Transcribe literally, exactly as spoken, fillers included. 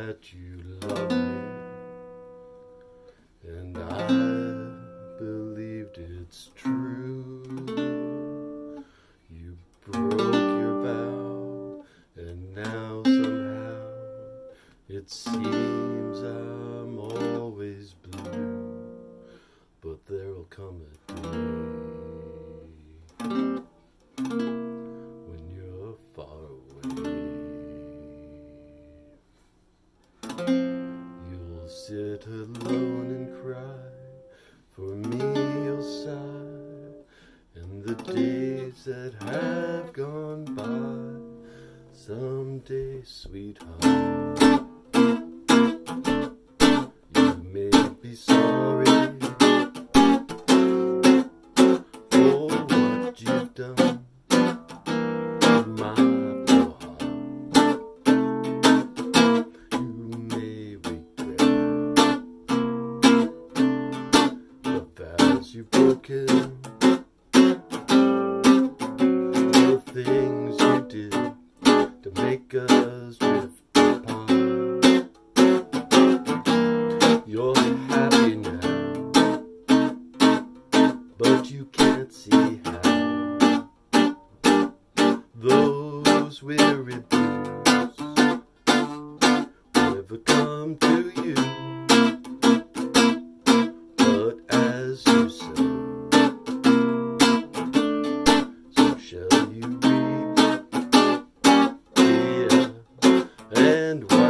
that you love me, and I believed it's true. You broke your vow, and now somehow it seems I'm always blue, but there'll come a day when you're far away. You'll sit alone and cry, for me you'll sigh, and the days that have gone by. Someday, sweetheart, you may be sorry for what you've done to my poor heart. You may regret the vows you've broken, the things you did to make us drift apart. You're happy now, but you can't see how. Those weary blues never come to you, but as you sow, so shall you reap. And why